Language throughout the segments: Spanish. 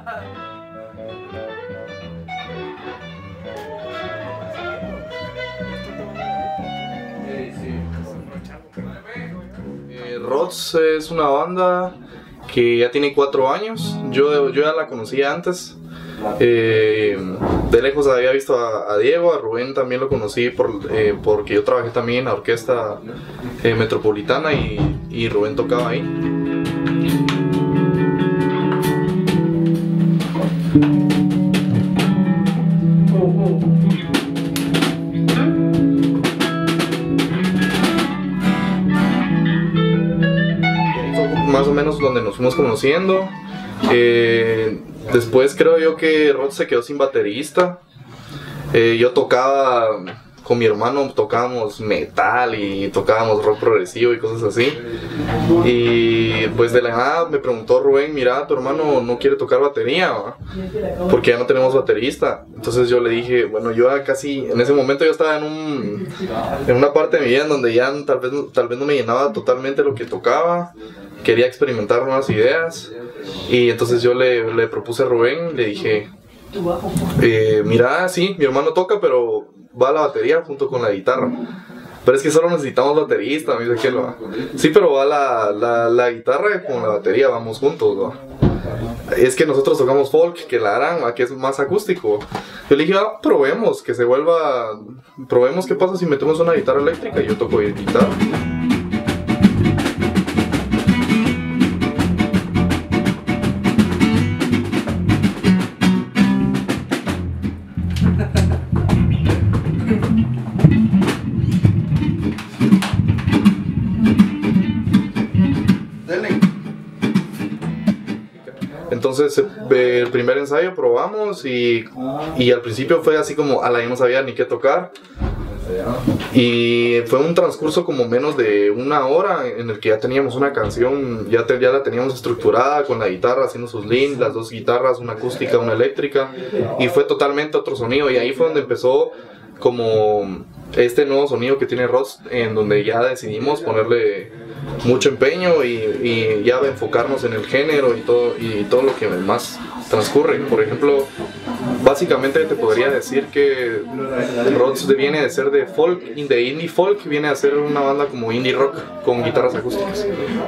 Rods es una banda que ya tiene 4 años. Yo ya la conocía antes. De lejos había visto a Diego, a Rubén también lo conocí porque yo trabajé también en la orquesta metropolitana y Rubén tocaba ahí. Más o menos donde nos fuimos conociendo. Después creo yo que Rod se quedó sin baterista. Yo tocaba con mi hermano, tocábamos metal y tocábamos rock progresivo y cosas así. Y pues de la nada me preguntó Rubén, mira, tu hermano no quiere tocar batería, ¿va? Porque ya no tenemos baterista. Entonces yo le dije, bueno, yo casi, en ese momento yo estaba en una parte de mi vida en donde ya tal vez no me llenaba totalmente lo que tocaba. Quería experimentar nuevas ideas. Y entonces yo le propuse a Rubén, le dije, mira, sí, mi hermano toca, pero va a la batería junto con la guitarra. Pero es que solo necesitamos baterista, me dice que lo. Sí, pero va la guitarra con la batería, vamos juntos, ¿no? Es que nosotros tocamos folk, que la harán, que es más acústico. Yo le dije, probemos, probemos qué pasa si metemos una guitarra eléctrica y yo toco guitarra. Entonces el primer ensayo probamos y al principio fue así como yo no sabía ni qué tocar, y fue un transcurso como menos de 1 hora en el que ya teníamos una canción, ya la teníamos estructurada con la guitarra haciendo sus links, las 2 guitarras, una acústica, una eléctrica, y fue totalmente otro sonido, y ahí fue donde empezó como este nuevo sonido que tiene Rods, en donde ya decidimos ponerle mucho empeño y ya enfocarnos en el género y todo lo que más transcurre. Por ejemplo, básicamente te podría decir que Rods viene de ser de folk, de indie folk, viene a ser una banda como indie rock con guitarras acústicas.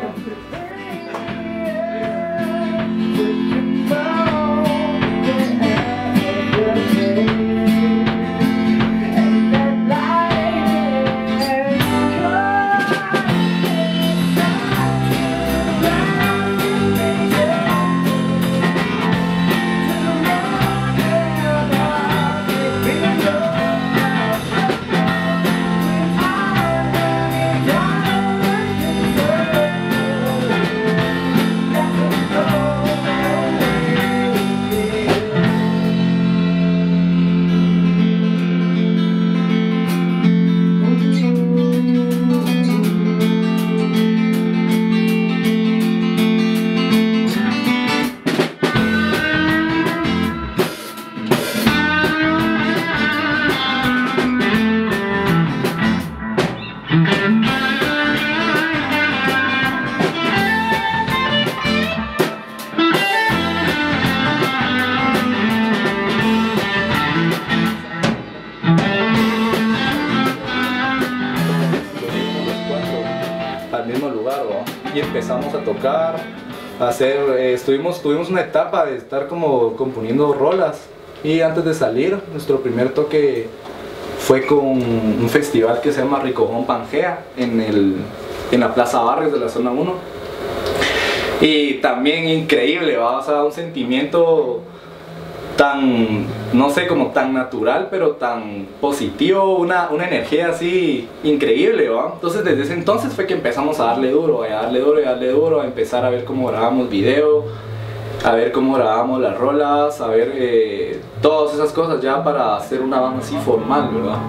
Y empezamos a tocar, tuvimos una etapa de estar como componiendo rolas, y antes de salir, nuestro primer toque fue con un festival que se llama Ricojón Pangea en la Plaza Barrios de la Zona 1, y también increíble, ¿va? O sea, un sentimiento tan, no sé, como tan natural, pero tan positivo, una energía así increíble, ¿va? Entonces desde ese entonces fue que empezamos a darle duro, a empezar a ver cómo grabamos video, a ver cómo grabamos las rolas, a ver todas esas cosas ya para hacer una banda así formal, ¿verdad?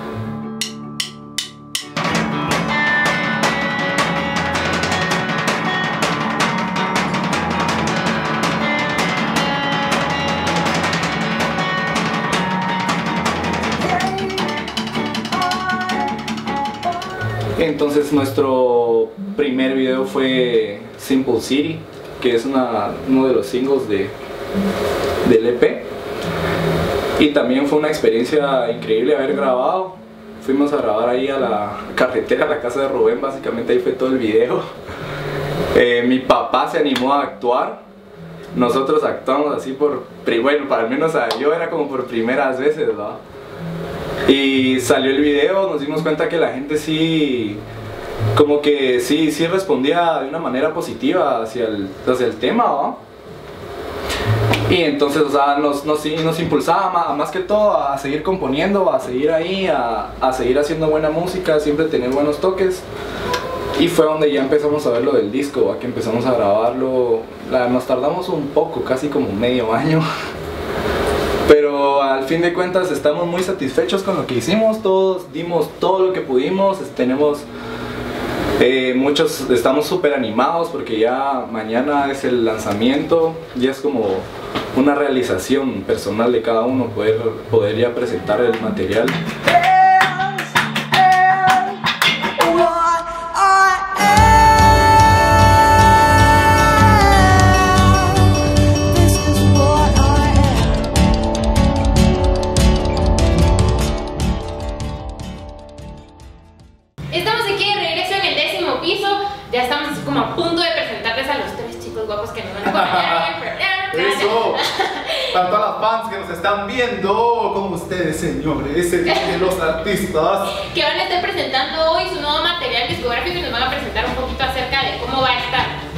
Entonces nuestro primer video fue Simple City, que es uno de los singles del EP. Y también fue una experiencia increíble haber grabado. Fuimos a grabar ahí a la carretera, a la casa de Rubén, básicamente ahí fue todo el video. Mi papá se animó a actuar. Nosotros actuamos así bueno, para al menos yo era como por primeras veces, ¿no? Y salió el video, nos dimos cuenta que la gente sí, como que sí respondía de una manera positiva hacia el tema, ¿no? Y entonces, o sea, nos impulsaba más que todo a seguir componiendo, a seguir ahí, a seguir haciendo buena música, siempre tener buenos toques. Y fue donde ya empezamos a ver lo del disco, ¿va? Que empezamos a grabarlo. Nos tardamos un poco, casi como medio año. Pero al fin de cuentas estamos muy satisfechos con lo que hicimos, todos dimos todo lo que pudimos, muchos estamos súper animados porque ya mañana es el lanzamiento, ya es como una realización personal de cada uno poder ya presentar el material. Estamos aquí de regreso en el 10º piso. Ya estamos así como a punto de presentarles a los 3 chicos guapos que nos van a acompañar en el programa. Eso, para todas las fans que nos están viendo, como ustedes, señores, de los artistas, Que van a estar presentando hoy su nuevo material discográfico y nos van a presentar un poquito acerca de cómo va a estar.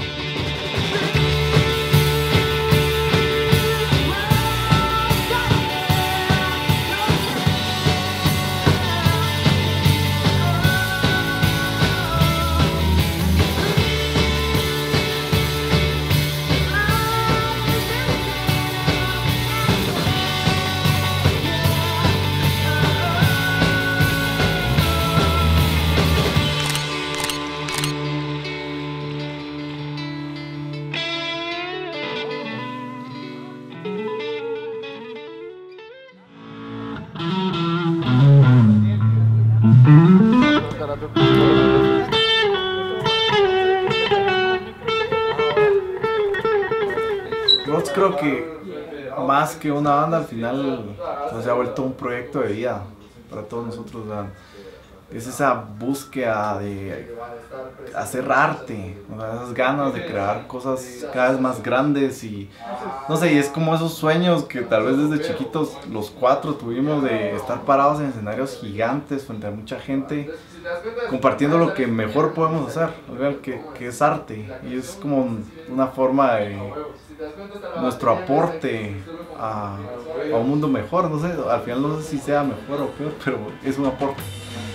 yo creo que más que una banda al final se ha vuelto un proyecto de vida para todos nosotros, ¿verdad? Es esa búsqueda de hacer arte, ¿verdad? Esas ganas de crear cosas cada vez más grandes y no sé, y es como esos sueños que tal vez desde chiquitos los 4 tuvimos de estar parados en escenarios gigantes frente a mucha gente compartiendo lo que mejor podemos hacer, ¿verdad? Que es arte, y es como una forma de nuestro aporte a un mundo mejor, no sé, al final no sé si sea mejor o peor, pero es un aporte.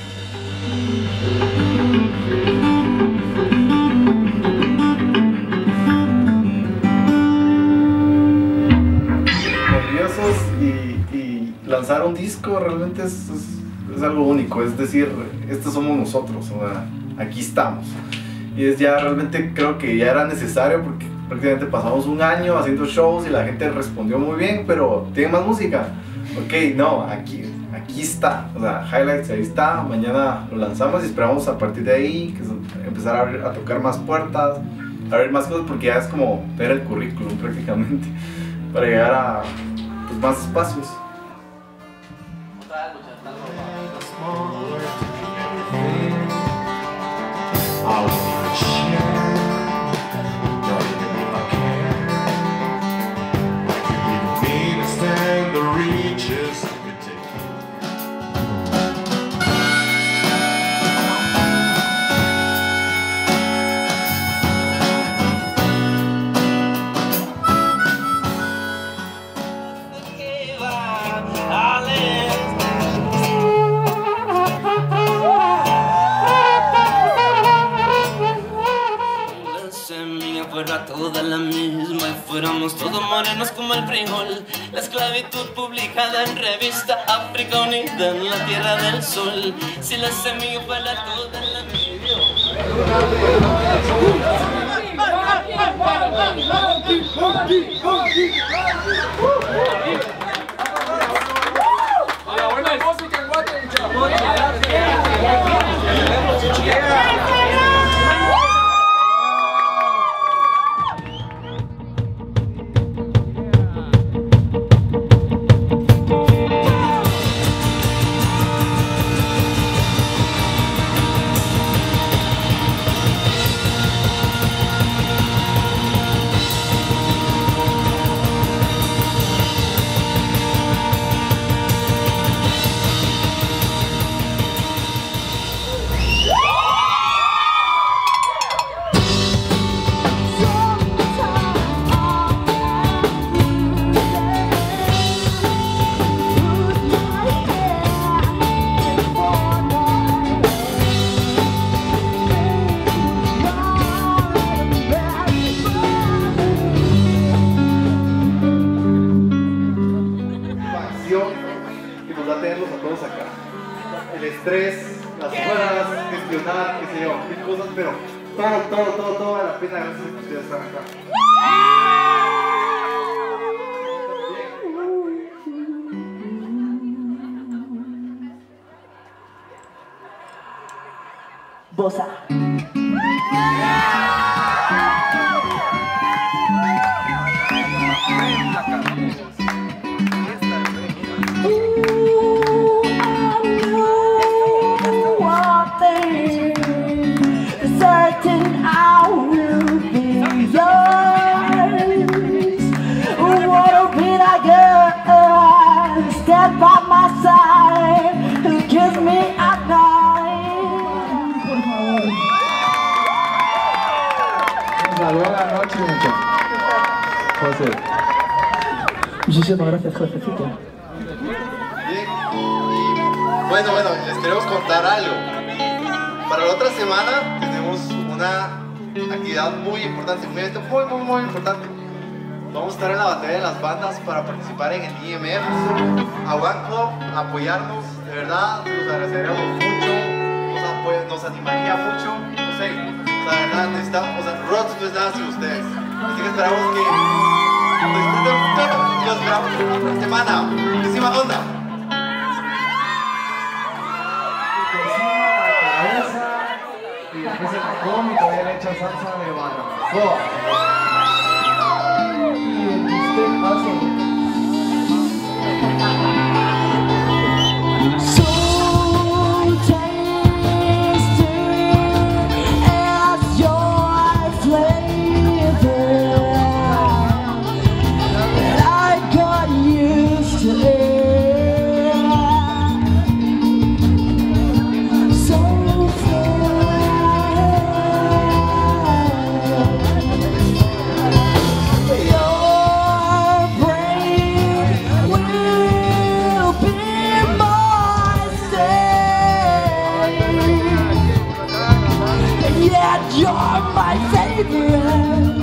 Nerviosos y lanzar un disco realmente es algo único, es decir, estos somos nosotros, o sea, aquí estamos. Y es ya realmente creo que ya era necesario porque prácticamente pasamos un año haciendo shows y la gente respondió muy bien, pero ¿tiene más música? Ok, no, aquí está, o sea, Highlights ahí está, mañana lo lanzamos y esperamos a partir de ahí empezar a tocar más puertas, a abrir más cosas, porque ya es como ver el currículum prácticamente, para llegar a pues, más espacios. Fuera toda la misma y fuéramos todos morenos como el frijol. La esclavitud publicada en revista África Unida en la Tierra del Sol. Si la semilla fuera toda la misma. La buena música en Guatemala. estrés, las horas, gestionar, qué sé yo, mil cosas, pero todo vale la pena gracias a que ustedes están acá. Bosa. Certain I will be yours. What a bit I girl, stand by my side, who gives me at night. Por favor. Buenas noches, muchachos. José. Muchísimas gracias, jefecito. Bien, y bueno, les queremos contar algo. Para la otra semana tenemos una actividad muy importante, un evento muy importante. Vamos a estar en la batalla de las bandas para participar en el IMF. A One Club, a apoyarnos, de verdad, nos agradeceríamos mucho, nos animaría mucho, no sé, la verdad necesitamos, Rods no es nada sin ustedes. Así que esperamos que lo disfruten mucho y los esperamos en la otra semana. Muchísima onda. Y después se la come y todavía le echan salsa de barbacoa. So tasty as your flavor, I got used to it. So your brain will be my stay, yet you're my favorite.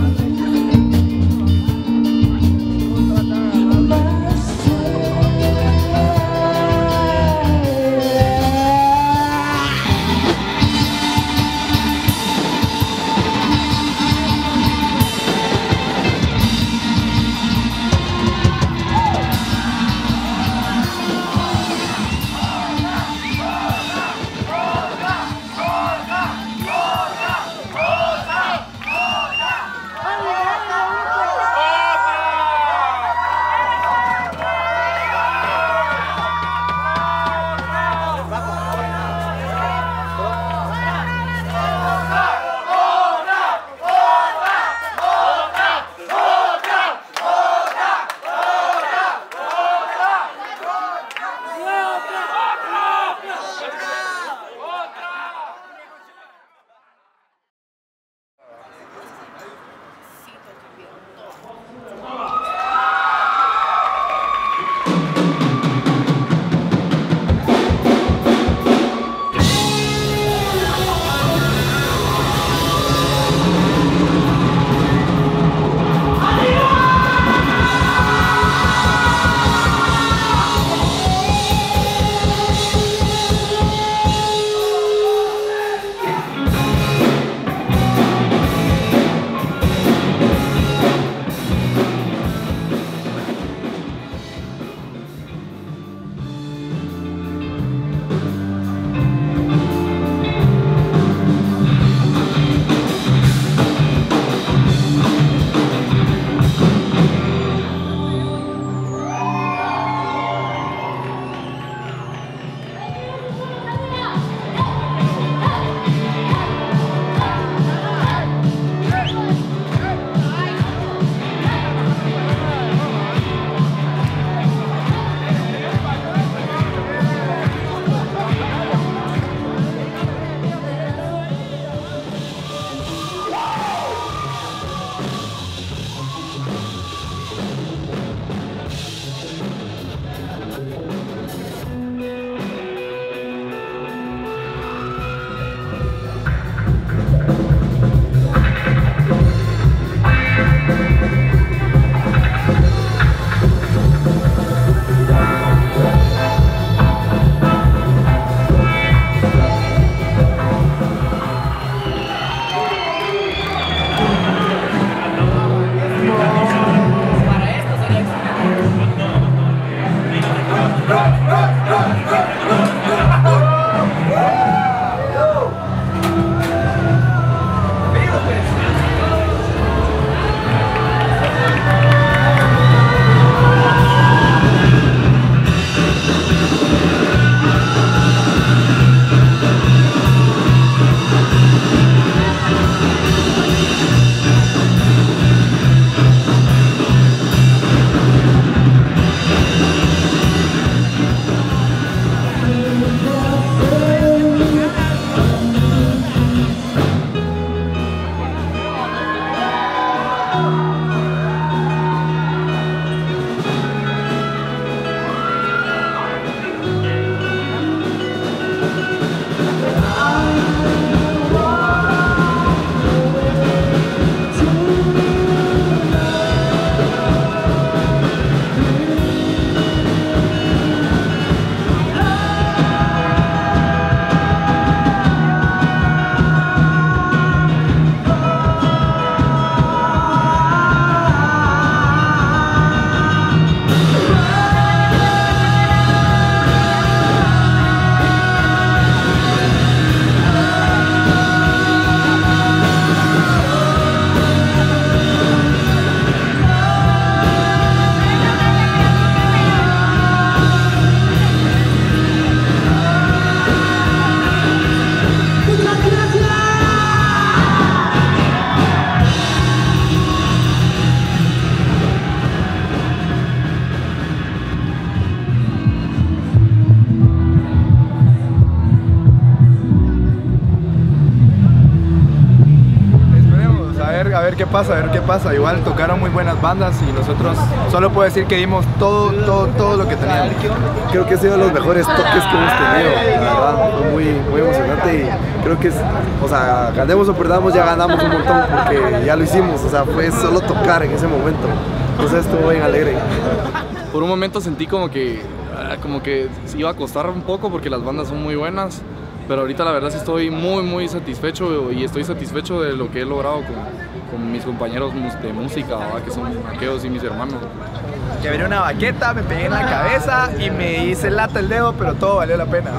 ver qué pasa. Igual tocaron muy buenas bandas y nosotros solo puedo decir que dimos todo lo que teníamos. Creo que ha sido de los mejores toques que hemos tenido, la verdad, fue muy emocionante y creo que o sea, ganemos o perdamos, ya ganamos un montón porque ya lo hicimos, o sea, fue solo tocar en ese momento, entonces estuvo bien alegre. Por un momento sentí como que iba a costar un poco porque las bandas son muy buenas, pero ahorita la verdad sí estoy muy satisfecho y estoy satisfecho de lo que he logrado con mis compañeros de música, ¿verdad? Que son aquellos y mis hermanos. Que venía una baqueta, me pegué en la cabeza y me hice lata el dedo, pero todo valió la pena.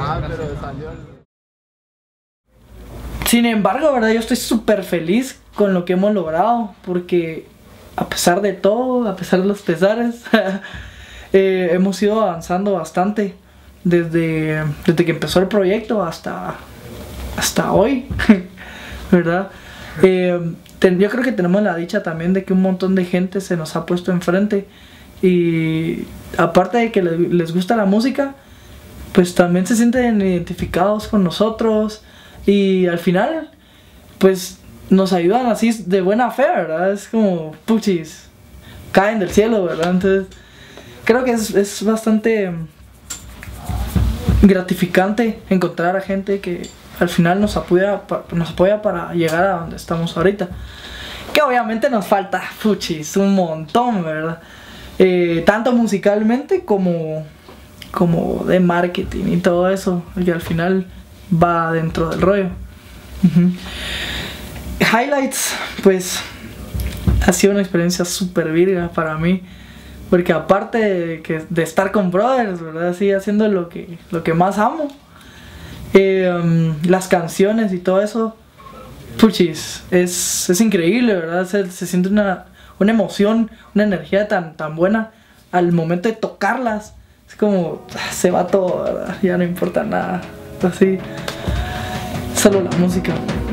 Sin embargo, ¿verdad? Yo estoy súper feliz con lo que hemos logrado, porque a pesar de todo, a pesar de los pesares, hemos ido avanzando bastante desde que empezó el proyecto hasta hoy, ¿verdad? Yo creo que tenemos la dicha también de que un montón de gente se nos ha puesto enfrente y aparte de que les gusta la música, pues también se sienten identificados con nosotros y al final pues nos ayudan así de buena fe, ¿verdad? Es como puchis, caen del cielo, ¿verdad? Entonces creo que es bastante gratificante encontrar a gente que al final nos apoya para llegar a donde estamos ahorita. Que obviamente nos falta, puchis, un montón, ¿verdad? Tanto musicalmente como de marketing y todo eso, que al final va dentro del rollo. Highlights, pues ha sido una experiencia súper virga para mí, porque aparte de estar con brothers, ¿verdad? Así haciendo lo que más amo, las canciones y todo eso, puchis, es increíble, ¿verdad? Se siente una emoción, una energía tan buena al momento de tocarlas. Es como, se va todo, ¿verdad? Ya no importa nada, así, solo la música.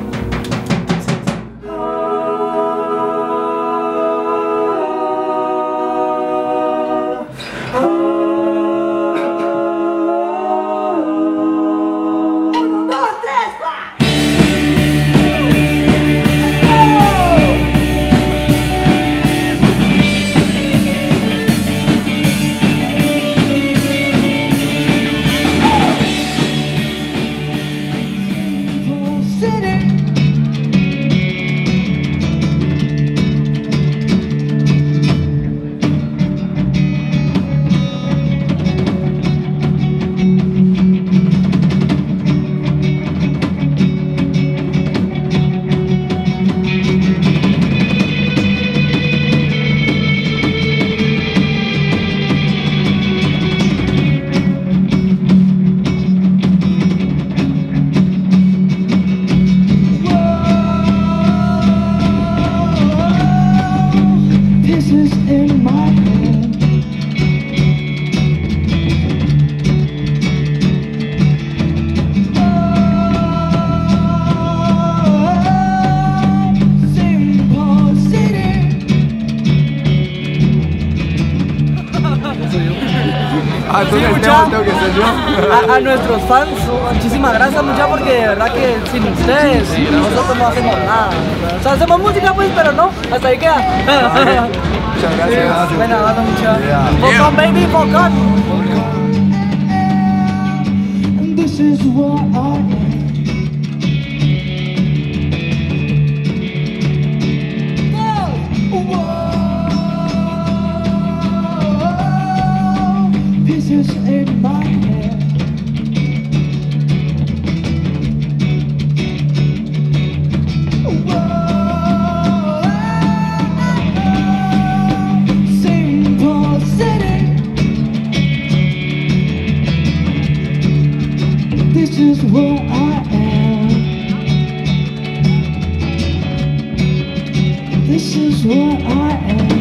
A nuestros fans, muchísimas gracias muchachos, porque de verdad que sin ustedes nosotros no hacemos nada. O sea, hacemos música pues, pero no, hasta ahí queda. Muchas gracias. Buena banda, muchachos. Focón, baby, focón. This is what I am. Pieces in my head. Simple city. This is what I am. This is what I am.